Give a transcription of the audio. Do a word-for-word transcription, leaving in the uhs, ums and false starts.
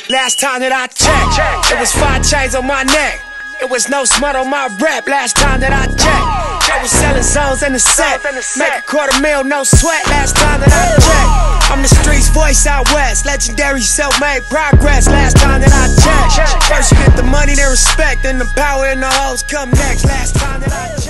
Last time that I checked, it was five chains on my neck. It was no smut on my rap. Last time that I checked, I was selling zones in the set. Make a quarter mil, no sweat. Last time that I checked, I'm the streets voice out west. Legendary self-made progress. Last time that I checked, first you get the money, then respect, then the power and the hoes come next. Last time that I checked.